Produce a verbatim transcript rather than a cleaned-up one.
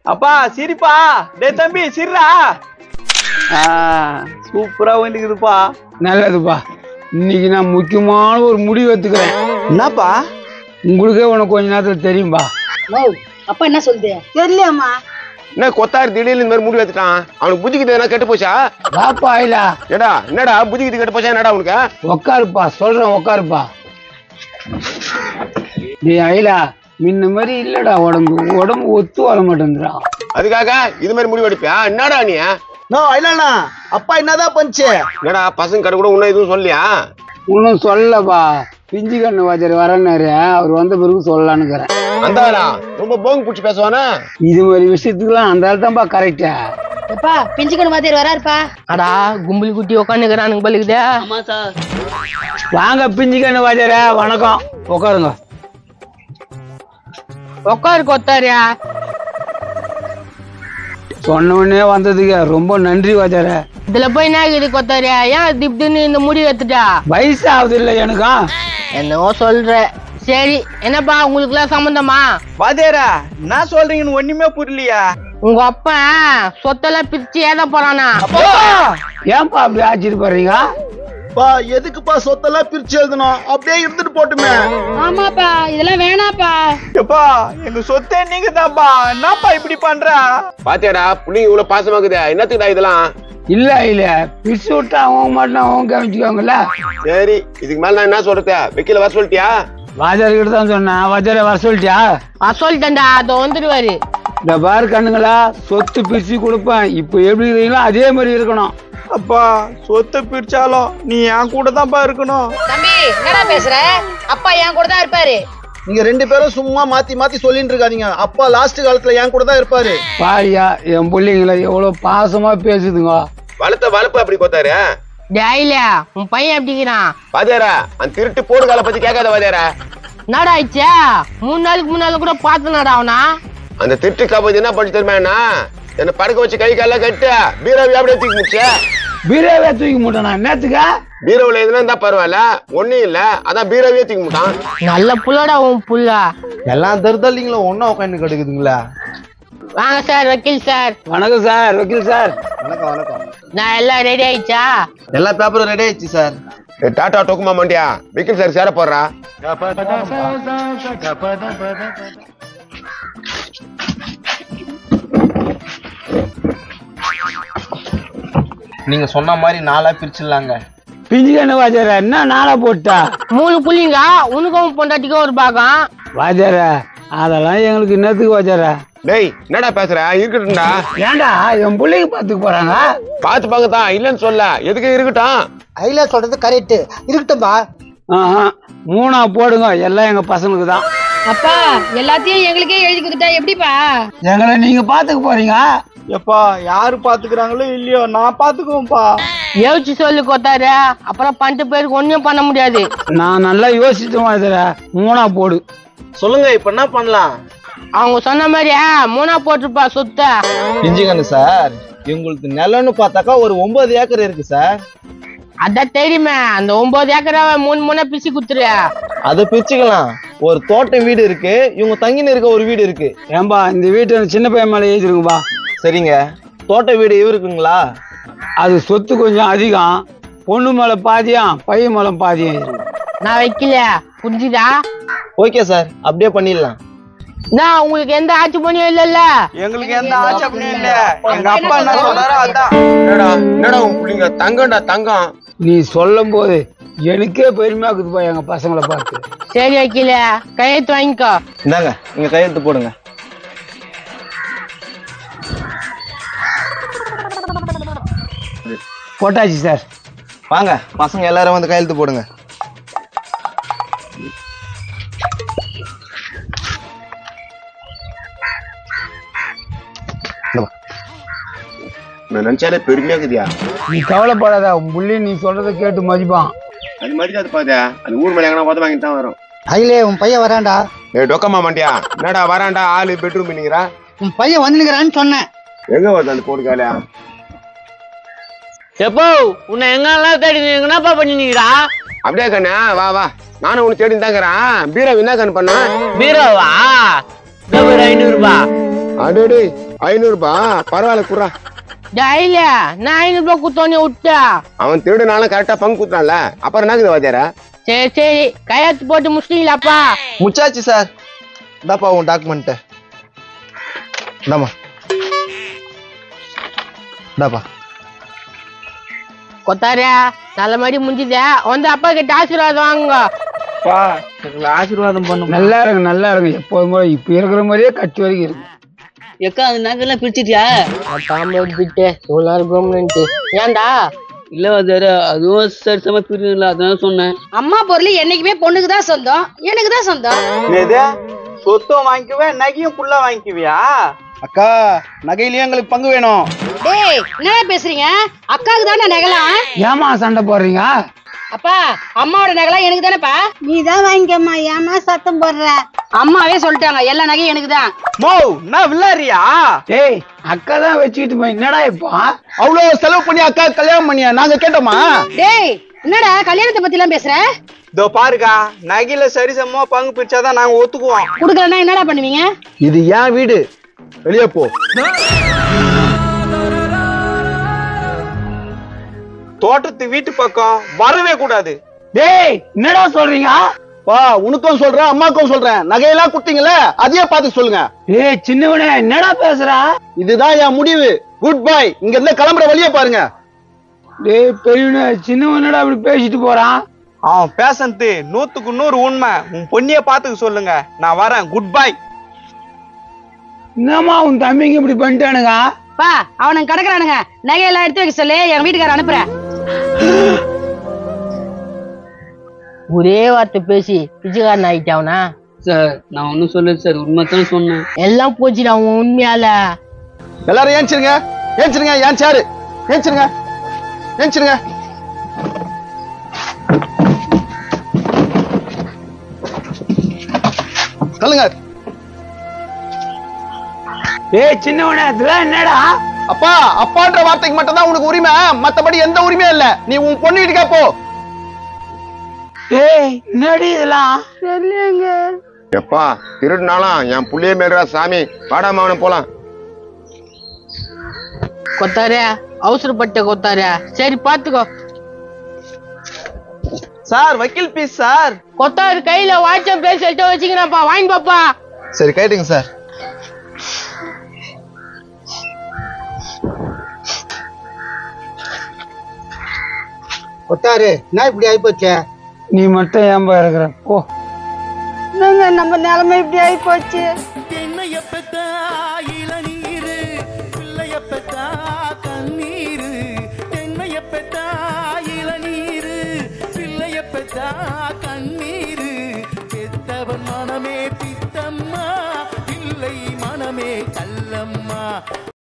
அப்பா சிரிப்பா டே தம்பி சிரிடா. சூப்பரா வந்துக்குதுப்பா. நல்லதுப்பா. இன்னைக்கு நான் முக்கியமான ஒரு முடிவு எடுத்துக்கிறேன். என்னப்பா? உங்களுக்கே உனக்கு கொஞ்ச நேரத்துல தெரியும்பா. அப்பா என்ன சொல்லுது? தெரியலையாம்மா. என்ன கொத்தாரு திடீர்னு இந்த மாதிரி முடிவு எடுத்துட்டான்? அவனுக்கு புத்திக்கிட்டு என்ன கெட்டு போச்சா? வாப்பா இல்லா. ஏடா என்னடா புத்திக்கிட்டு கெட்டு போச்சா? என்னடா உனக்கு? உக்காருப்பா சொல்றேன் உக்காருப்பா. நீ ஐலா முன்ன மாதிரி இல்லடா, உடம்பு உடம்பு ஒத்து வர மாட்டேங்குதுடா. அதுக்காக இது மாதிரி முடிவு எடுப்பியா? என்னடா நீ? இல்லண்ணா அப்பா என்னதான் பண்ணுச்சு? என்னடா பசங்க கடை கூட இன்னும் எதுவும் சொல்லியா? இன்னும் சொல்லப்பா. பிஞ்சு கண்ணு வாஜர் வரனாரு, அவர் வந்த பிறகு சொல்லலான்னு. அந்த ரொம்ப போங்க பிடிச்சி பேசுவானா? இது மாதிரி விஷயத்துக்குலாம் அந்த ஆள் தான்ப்பா கரெக்டா. எப்பா பிஞ்சு கண்ணு வாத்தியார் வராருப்பா. அடா கும்பல் குட்டி உட்காந்துக்கிறானுங்க பலிக்குதே. ஆமா சார். வாங்க பிஞ்சு கண்ணு வாஜர, வணக்கம். உட்காருங்க. உட்காரு கொத்தாரியா. சொன்ன உடனே வந்ததுக்கு ரொம்ப நன்றி வாஜர. இதுல போய் என்ன இது கொத்தாரியா? ஏன் திப்தின்னு இந்த முடிவு எடுத்துட்டா? வயசு ஆகுது இல்ல எனக்கும். என்னவோ சொல்ற. சரி என்னப்பா உங்களுக்கு எல்லாம் சம்பந்தமா? வாத்தியாரா என்ன சொல்றீங்கன்னு ஒண்ணுமே புரியலையா? உங்க அப்பா சொத்தெல்லாம் பிரிச்சு ஏத போறானா? ஏன்பா அப்படி ஆச்சரியப்படுறீங்க? பா எதுக்குப்பா சொத்தெல்லாம் பிரிச்சு எழுதணும்? அப்படியே இருந்துட்டு போட்டுமே. ஆமாப்பா இதெல்லாம் வேணாப்பா. எப்பா எங்க சொத்தே நீங்க தான்ப்பா. என்னப்பா இப்படி பண்ற? பாத்தியாடா புள்ளிங்க இவ்வளவு பாசமாக்குதே, என்னத்துக்குடா இதெல்லாம்? இல்ல இல்ல பிரிச்சு விட்டா அவங்க மட்டும் அவங்க கவனிச்சுக்கோங்கல்ல. சரி இதுக்கு மேல நான் என்ன சொல்றது? வைக்கல வர சொல்லிட்டியா? வாஜர் கிட்ட தான் சொன்னேன். வாஜர வர சொல்லிட்டியா? வர சொல்லிட்டேன்டா, அதை வந்துடுவாரு. இந்த பாரு கண்ணுங்களா, சொத்து பிரிச்சு கொடுப்பேன். இப்ப எப்படி இருக்கீங்களோ அதே மாதிரி இருக்கணும். அப்பா சொத்தை பிரிச்சாலும் நீ என் கூட தான்ப்பா இருக்கணும். தம்பி என்னடா பேசுற? அப்பா என் கூட தான் இருப்பாரு. நீங்க ரெண்டு பேரும் சும்மா மாத்தி மாத்தி சொல்லிட்டு இருக்காதீங்க. அப்பா லாஸ்ட் காலத்துல என் கூட தான் இருப்பாரு. பாரியா என் பிள்ளைங்களை எவ்வளவு பாசமா பேசுதுங்க. வளர்த்த வளர்ப்பு அப்படி கொத்தாரு. டேய்லியா உன் பையன் எப்படிங்கிறான்? வாத்தியாரா அந்த திருட்டு போடு கால பத்தி கேட்காத வாத்தியாரா. என்னடா ஆயிடுச்சா? மூணு நாளுக்கு முன்னால கூட பாத்துனாடா அவனா. அந்த திருட்டு காப்பது என்ன பண்ணி தெரியுமா? என்ன படுக்க வச்சு கை கால கட்டு பீரோவை அப்படியே தூக்கி முடிச்ச. பீரோவே தூக்கி மூட்டானா என்னத்துக்கா? பீரோவில் எதுனா இருந்தா பரவாயில்ல, ஒன்னும் இல்ல அதான் பீரோவே தூக்கி மூட்டான். நல்ல புள்ளடா உன் புள்ள. எல்லாம் தருதல்லிங்களும் ஒன்னா உட்காந்து கெடுக்குதுங்களா? வாங்க சார் வக்கீல் சார். வணக்கம் சார் வக்கீல் சார். வணக்கம் வணக்கம். நான் எல்லாம் ரெடி ஆயிடுச்சா? எல்லா பேப்பரும் ரெடி ஆயிடுச்சு சார். டாட்டா டோக்குமா மாண்டியா விக்கில் சார் சேர போடுறா. நீங்க சொன்ன மாதிரி நாளா பிரிச்சிடலாங்க. பிஞ்சு கண்ணு வாஜர என்ன நாளா போட்டா? மூணு புள்ளிங்க உனக்கும் பொண்டாட்டிக்கும் ஒரு பாகம். வாஜர அதெல்லாம் எங்களுக்கு என்னத்துக்கு வாஜர? டேய் என்னடா பேசுற? இருக்கட்டும்டா. ஏண்டா என் பிள்ளைங்க பாத்துக்கு போறாங்க. பாத்து பாக்கத்தான் இல்லன்னு சொல்ல, எதுக்கு இருக்கட்டும். ஐலா சொல்றது கரெக்ட், இருக்கட்டும்பா. ஆஹா மூணா போடுங்க, எல்லாம் எங்க பசங்களுக்கு தான். அப்பா எல்லாத்தையும் எங்களுக்கே எழுதி கொடுத்தா எப்படிப்பா? எங்களை நீங்க பாத்துக்க போறீங்க. எப்பா யாரு பாத்துக்கிறாங்களோ இல்லையோ நான் பாத்துக்குவேன்ப்பா. யோசிச்சு சொல்லு கொத்தாரு, அப்புறம் பன்னெண்டு பேருக்கு ஒன்னும் பண்ண முடியாது. நான் நல்லா யோசிச்சுட்டு வாஜர, மூணா போடு. சொல்லுங்க இப்ப என்ன பண்ணலாம்? அவங்க சொன்ன மாதிரியா மூணா போட்டுப்பா சொத்த. பிஞ்சுகண்ணு சார், இவங்களுக்கு நிலம்னு பார்த்தாக்கா ஒரு ஒன்பது ஏக்கர் இருக்கு சார். அதான் தெரியுமே, அந்த ஒன்பது ஏக்கராவை மூணு மூணா பிரிச்சு குத்துரு. அதை பிரிச்சுக்கலாம். ஒரு தோட்ட வீடு இருக்கு, இவங்க தங்கின்னு இருக்க ஒரு வீடு இருக்கு. ஏன்பா இந்த வீட்டு சின்ன பையன் மேல எழுதிருக்குப்பா. சரிங்க, தோட்ட வீடு இவருக்குங்களா? அது சொத்து கொஞ்சம் அதிகம். பொண்ணு மேல பாதியம், பையன் மேல பாதியம் இருக்கு. நான் வைக்கல, புரிஞ்சுதா? ஓகே சார், அப்படியே பண்ணிடலாம். நான் உங்களுக்கு எந்த ஆட்சி பண்ணியும் இல்லல்ல. எங்களுக்கு எந்த ஆட்சேபனையும் இல்ல. எங்க அப்பா என்ன சொல்றாரோ அதான். என்னடா என்னடா உன் பிள்ளைங்க தங்கம்டா தங்கம். நீ சொல்லும் போது எனக்கே பெருமையா இருக்குதுப்பா எங்க பசங்களை பார்த்து. சரி வைக்கல, கையெழுத்து வாங்கிக்கோ. இந்தாங்க நீங்க கையெழுத்து போடுங்க. போட்டாச்சு சார். வாங்க பசங்க எல்லாரும் வந்து கையெழுத்து போடுங்க. நான் நினைச்சாலே பெருமையா இருக்குதியா. நீ கவலைப்படாத, உன் புள்ளி நீ சொல்றதை கேட்டு மதிப்பான். அது மாதிரி அது பாத்தியா, அது ஊர் மேல எங்கன்னா உதவ வாங்கிட்டு தான் வரும். அயிலே உன் பையன் வரான்டா. ஏய் டொக்கமா மாண்டியா, என்னடா வரான்டா ஆளு பெட்ரூம் பண்ணிக்கிறா? உன் பையன் வந்துனுங்கிறான்னு சொன்னேன். எங்க வருது அந்த போடு காலையா? எப்போ உன்னை எங்க எல்லாம் தேடி என்னப்பா பண்ணிக்கிறா? அப்படியே கண்ணா வா வா, நானும் உனக்கு தேடி தாங்கிறேன். பீரோ என்ன கண்ணு பண்ண? பீரோவா? ஐநூறு ரூபாய் அடோடி ஐநூறு ரூபாய் பரவாயில்ல குறா. இல்ல நான் ஐநூறு ரூபாய் குத்தோன்னே விட்டா. அவன் திருடுனாலும் கரெக்டா பங்கு குத்துறான்ல, அப்புறம் என்ன வாத்தியாரா? சரி சரி கையெழுத்து போட்டு முடிச்சிட்டீங்களாப்பா? முச்சாச்சு சார். இந்தாப்பா உன் டாக்குமெண்ட். இந்தாமா இந்தாப்பா. கொத்தாரியா நல்ல மாதிரி முடிஞ்சுதே, வந்து அப்பா கிட்ட ஆசீர்வாதம் வாங்குங்க. ஆசீர்வாதம் பண்ணும். நல்லா இருக்கு நல்லா இருக்கு. எப்போதும் போல இப்ப இருக்கிற மாதிரியே கட்சி வரைக்கும் இருக்கு. எக்கா அது நகைலாம் பிரிச்சிட்டியா? விட்டு இவ்வளோ இருக்கும்னுட்டு. ஏன்டா? இல்ல வாத்தியார, அதுவும் சரி சம பிரில, அதான் சொன்னேன். அம்மா பொருள் என்னைக்குமே பொண்ணுக்கு தான் சொந்தம், எனக்கு தான் சொந்தம். சொத்தம் வாங்கிக்குவேன், நகையும் ஃபுல்லா வாங்கிக்குவியா? அக்கா நகையிலயும் எங்களுக்கு பங்கு வேணும். டேய் என்னடா பேசுறீங்க? அக்காவுக்கு தானே நகைலாம். ஏமா சண்டை போடுறீங்க? அப்பா அம்மாவோட நகைலாம் எனக்கு தானேப்பா. நீ தான் வாங்கிக்கம்மா, ஏமா சத்தம் போடுற? அம்மாவே சொல்லிட்டாங்க எல்லா நகையும் எனக்கு தான். மோ நான் வில்லாரியா? ஏய் அக்கா தான் வச்சுக்கிட்டு போய் என்னடா இப்போ அவ்வளவு செலவு பண்ணி அக்கா கல்யாணம் பண்ணியா நாங்க கேட்டோமா? டேய் என்னடா கல்யாணத்தை பத்தி எல்லாம் பேசுற? இதோ பாருக்கா, நகையில சரிசமமா பங்கு பிரிச்சாதான் நாங்க ஒத்துக்குவோம். குடுக்கலன்னா என்னடா பண்ணுவீங்க? இது ஏன் வீடு, வெளியே போ. தோட்டத்து வீட்டு பக்கம் வரவே கூடாது. டேய் என்னடா சொல்றீங்க? பா உனக்கும் சொல்றேன் அம்மாக்கும் சொல்றேன், நகையெல்லாம் குடுத்தீங்களே அதையே பார்த்து சொல்லுங்க. ஏய் சின்னவனே என்னடா பேசுறா? இதுதான் என் முடிவு. Goodbye. இங்க இருந்து கிளம்புற வழியே பாருங்க. டேய் பெரியவனே சின்னவனடா அப்படி பேசிட்டு போறான். அவன் பேசன்ட்டு நூத்துக்கு நூறு உண்மை. உன் பொண்ணிய பாத்துக்க சொல்லுங்க, நான் வரேன். Goodbye. என்னம்மா உன் தம்பிங்க இப்படி பண்ணிட்டானுங்க? பா அவனுங்க கிடக்குறானுங்க, நகையெல்லாம் எடுத்து வைக்க சொல்லி என் வீட்டுக்கார அனுப்புறேன். ஒரே வார்த்தை பேசி பிச்சைக்காரன் ஆயிட்டாவனா? சார் நான் ஒன்னும் சொல்லல சார், உண்மைத்தான் சொன்னேன். எல்லாம் போச்சுடா உன் உண்மையால. எல்லாரும் ஏஞ்சிருங்க ஏஞ்சிருங்க. ஏன் சாரு ஏஞ்சிருங்க ஏஞ்சிருங்க. சொல்லுங்க. ஏய் சின்னவனே இதெல்லாம் என்னடா? அப்பா அப்பான்ற வார்த்தைக்கு மட்டும் தான் உனக்கு உரிமை, மத்தபடி எந்த உரிமையும் இல்ல. நீ உன் பொண்ணு வீட்டுக்கா போ. ஏய் என்னடி இதெல்லாம்? சொல்லுங்க. எப்பா திருடுனாலும் என் புள்ளைய மேடுறா சாமி. வாடாம அவனை போலாம். கொத்தாரியா அவசரப்பட்ட கொத்தாரியா, சரி பாத்துக்கோ. சார் வக்கீல் பீஸ் சார். கொத்தாரு கையில வாட்ஸ்அப் பேசிட்டு வச்சுக்கிறப்பா, வாங்கி பாப்பா. சரி கேட்டுங்க சார். கொத்தாரு நான் இப்படி ஆயிப்போச்சே. நீ மட்டும் ஏன்பா இருக்கிற போ. நாங்க நம்ம நிலைமை இப்படி ஆகி போச்சு. தென்னைய பெத்தா இளநீரு, பிள்ளைய பெத்தா கண்ணீரு. தென்னைய பெத்தா இளநீரு, பிள்ளைய பெத்தா கண்ணீரு. பெத்தவன் மனமே